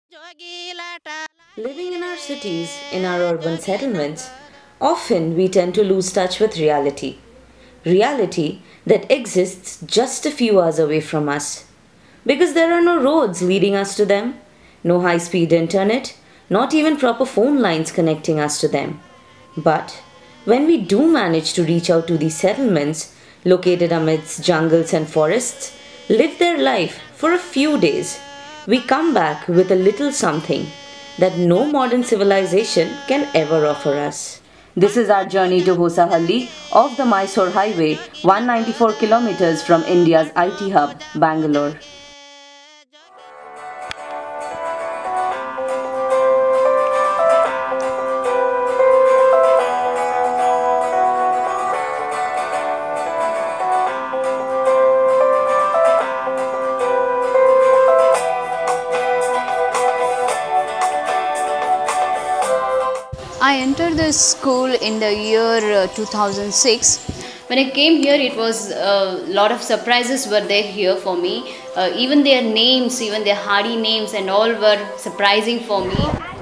Living in our cities, in our urban settlements, often we tend to lose touch with reality. Reality that exists just a few hours away from us. Because there are no roads leading us to them, no high speed internet, not even proper phone lines connecting us to them. But when we do manage to reach out to these settlements, located amidst jungles and forests, live their life for a few days, we come back with a little something that no modern civilization can ever offer us. This is our journey to Hosahalli off the Mysore Highway, 194 kilometers from India's IT hub, Bangalore. I entered the school in the year 2006. When I came here, it was a lot of surprises were there here for me. Even their names, even their hardy names, and all were surprising for me.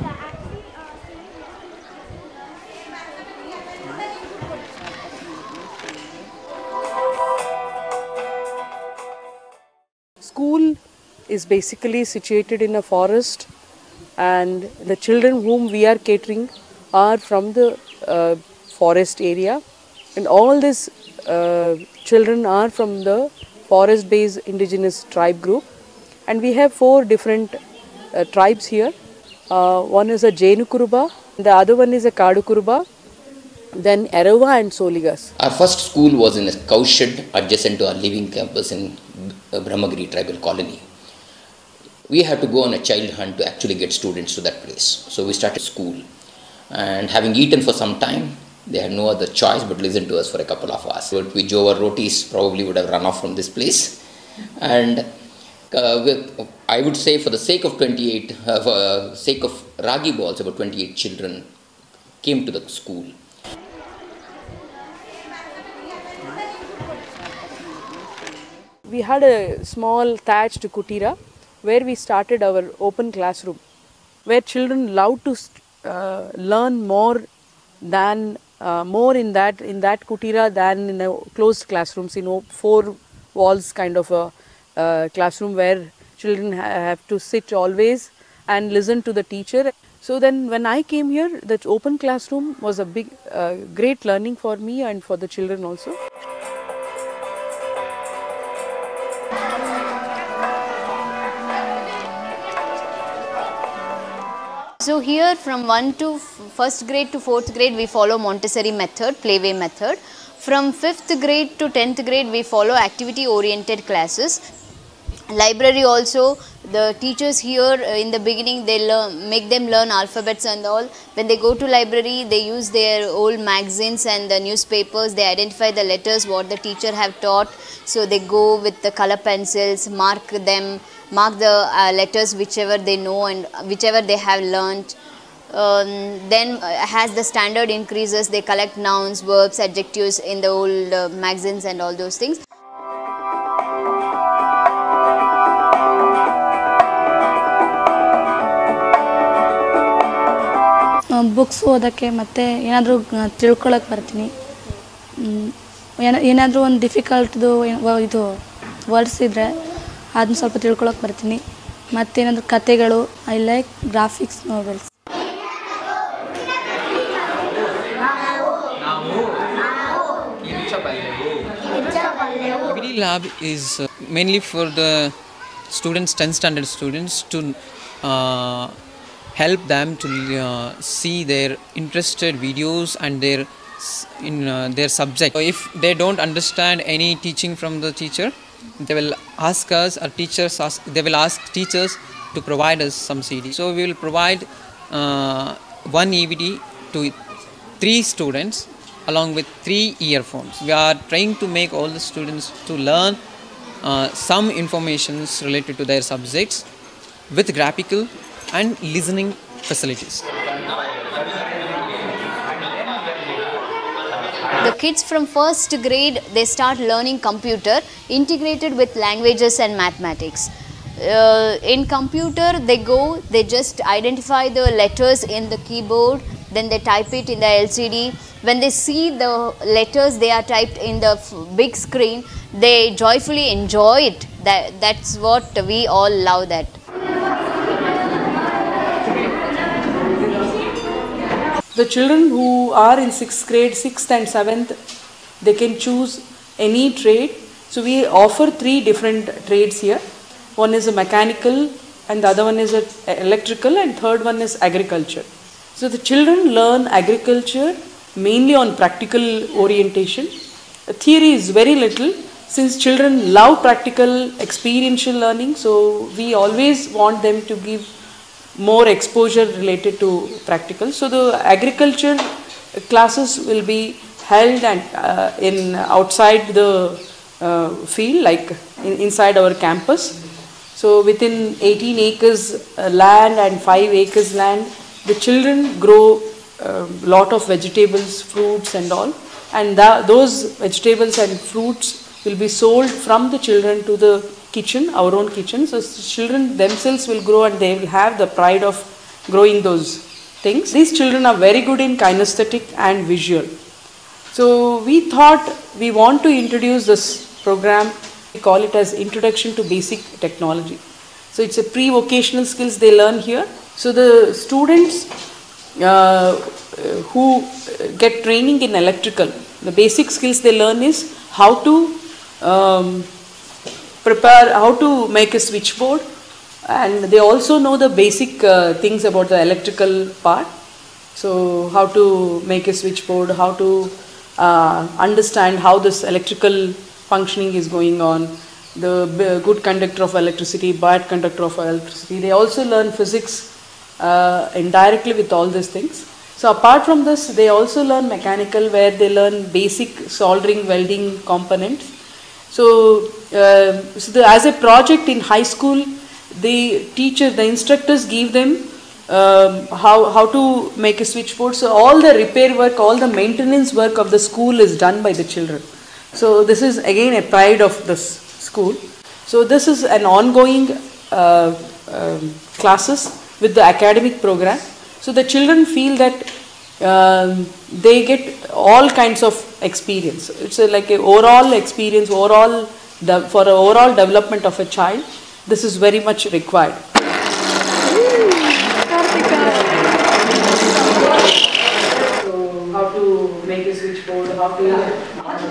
School is basically situated in a forest, and the children whom we are catering are from the forest area, and all these children are from the forest based indigenous tribe group, and we have four different tribes here. One is a Jainu-Kuruba, the other one is a Kadu-Kuruba, then Erava and Soligas. Our first school was in a cow shed adjacent to our living campus in Brahmagiri tribal colony. We had to go on a child hunt to actually get students to that place. So we started school, and having eaten for some time, they had no other choice but listen to us for a couple of hours. But we Jova rotis probably would have run off from this place. And I would say for the sake of 28, for sake of Ragi balls, about 28 children came to the school. We had a small thatched kutira where we started our open classroom, where children love to learn more than more in that kutira than in a closed classrooms. Four walls kind of a classroom where children have to sit always and listen to the teacher. So then when I came here, that open classroom was a big great learning for me and for the children also. So here from first grade to 4th grade we follow Montessori method, playway method. From 5th grade to 10th grade we follow activity oriented classes. Library also, the teachers here in the beginning they make them learn alphabets and all. When they go to library they use their old magazines and the newspapers, they identify the letters what the teacher have taught. So they go with the color pencils, mark the letters whichever they know and whichever they have learnt. Then as the standard increases they collect nouns, verbs, adjectives in the old magazines and all those things. Books ಓದೋಕ್ಕೆ ಮತ್ತು ಏನಾದರೂ ತಿಳ್ಕೊಳಕ್ಕೆ ಬರ್ತೀನಿ. ಏನಾದರೂ ಒಂದು ಡಿಫಿಕಲ್ಟ್ದು ಇದು words ಇದ್ದರೆ ಅದನ್ನ ಸ್ವಲ್ಪ ತಿಳ್ಕೊಳಕ್ಕೆ ಬರ್ತೀನಿ. ಮತ್ತೇನಾದರೂ ಕತೆಗಳು, I like graphics novels. EVD lab is mainly for the students, 10th standard students, to help them to see their interested videos and their subject. So if they don't understand any teaching from the teacher, they will ask us, our teachers they will ask teachers to provide us some CD. So we will provide one EVD to 3 students along with 3 earphones. We are trying to make all the students to learn some informations related to their subjects with graphical and listening facilities. The kids from first grade they start learning computer integrated with languages and mathematics. In computer they just identify the letters in the keyboard, then they type it in the LCD. When they see the letters they are typed in the big screen, they joyfully enjoy it. That's what we all love that. The children who are in 6th grade, 6th and 7th, they can choose any trade. So we offer 3 different trades here. One is a mechanical, and the other one is a electrical, and third one is agriculture. So the children learn agriculture mainly on practical orientation. The theory is very little, since children love practical experiential learning, so we always want them to give more exposure related to practical. So the agriculture classes will be held and in outside the field, like inside our campus. So within 18 acres land and 5 acres land, the children grow lot of vegetables, fruits and all, and those vegetables and fruits will be sold from the children to the kitchen, our own kitchen. So children themselves will grow and they will have the pride of growing those things. These children are very good in kinesthetic and visual. So we thought we want to introduce this program. We call it as Introduction to Basic Technology. So it's a pre-vocational skills they learn here. So the students who get training in electrical, the basic skills they learn is how to prepare, how to make a switchboard, and they also know the basic things about the electrical part. So how to make a switchboard, how to understand how this electrical functioning is going on, the good conductor of electricity, bad conductor of electricity. They also learn physics indirectly with all these things. So apart from this, they also learn mechanical, where they learn basic soldering, welding components. So, as a project in high school, the instructors give them how to make a switchboard. So all the repair work, all the maintenance work of the school is done by the children. So this is again a pride of this school. So this is an ongoing classes with the academic program. So the children feel that they get all kinds of experience. It's like an overall experience, for an overall development of a child. This is very much required. So how to make a switchboard, how to...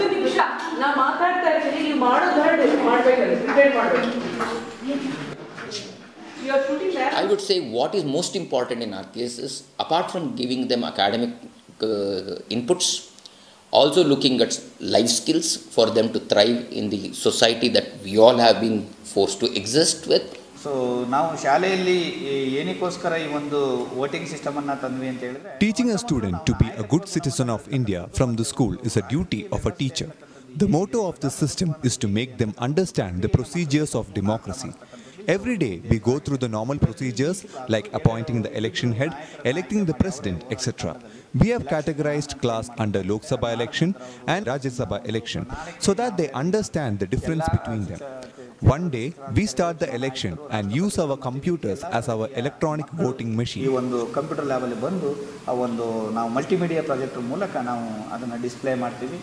I would say what is most important in our case is, apart from giving them academic inputs, also looking at life skills for them to thrive in the society that we all have been forced to exist with. So ನಾವು ಶಾಲೆಯಲ್ಲಿ ಏನಕ್ಕೋಸ್ಕರ ಈ ಒಂದು voting system ಅನ್ನು ತಂದ್ವಿ ಅಂತ ಹೇಳಿದ್ರೆ, Teaching a student to be a good citizen of India from the school is a duty of a teacher. The motto of the system is to make them understand the procedures of democracy. Every day we go through the normal procedures like appointing the election head, electing the president, etc. We have categorized class under Lok Sabha election and Rajya Sabha election so that they understand the difference between them. One day we start the election and use our computers as our electronic voting machine. ಈ ಒಂದು computer lab ಅಲ್ಲಿ ಬಂದು ಆ ಒಂದು ನಾವು multimedia projector ಮೂಲಕ ನಾವು ಅದನ್ನ ಡಿಸ್ಪ್ಲೇ ಮಾಡ್ತೀವಿ.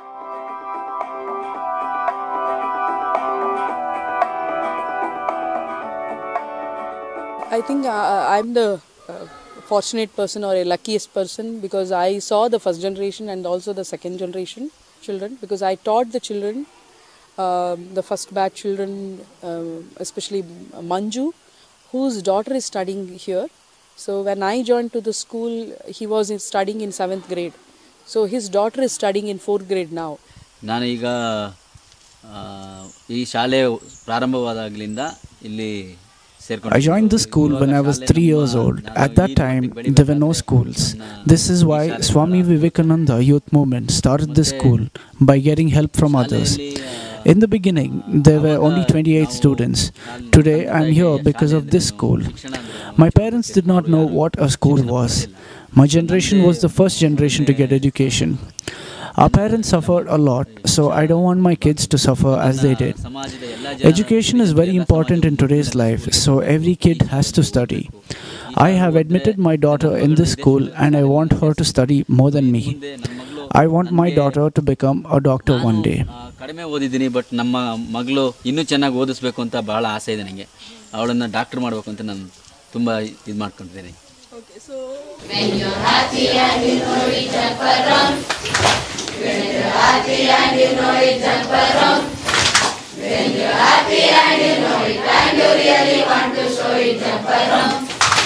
I think I'm the fortunate person or a luckiest person, because I saw the first generation and also the second generation children, because I taught the children, the first batch children, especially Manju, whose daughter is studying here. So when I joined to the school, he was studying in 7th grade. So his daughter is studying in 4th grade now. ನಾನು ಈಗ ಈ ಶಾಲೆ ಪ್ರಾರಂಭವಾದಾಗಲಿಂದ ಇಲ್ಲಿ I joined the school when I was 3 years old. At that time, there were no schools. This is why Swami Vivekananda Youth Movement started this school by getting help from others. In the beginning, there were only 28 students. Today, I am here because of this school. My parents did not know what a school was. My generation was the first generation to get education. Our parents suffered a lot, so I don't want my kids to suffer as they did. Education is very important in today's life, so every kid has to study. I have admitted my daughter in this school and I want her to study more than me. I want my daughter to become a doctor one day. ಕಡಿಮೆ ಓದಿದ್ದೀನಿ, but ನಮ್ಮ ಮಗಳು ಇನ್ನೂ ಚೆನ್ನಾಗಿ ಓದಿಸ್ಬೇಕು ಅಂತ ಬಹಳ ಆಸೆ ಇದೆ ನನಗೆ. ಅವಳನ್ನು ಡಾಕ್ಟರ್ ಮಾಡಬೇಕು ಅಂತ ನಾನು ತುಂಬ ಇದು ಮಾಡ್ಕೊಂಡಿದ್ದೀನಿ. When you're happy and you know it, jump around. When you're happy and you know it, jump around. When you're happy and you know it, and you really want to show it, jump around.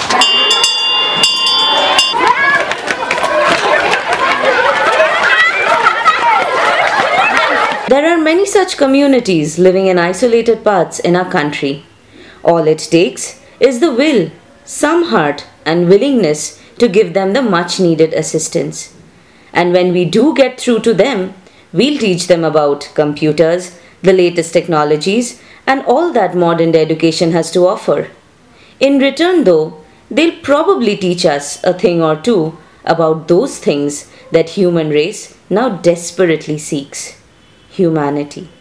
There are many such communities living in isolated parts in our country. All it takes is the will, some heart and willingness to give them the much needed assistance. And when we do get through to them, we'll teach them about computers, the latest technologies and all that modern education has to offer. In return though, they'll probably teach us a thing or two about those things that human race now desperately seeks: humanity.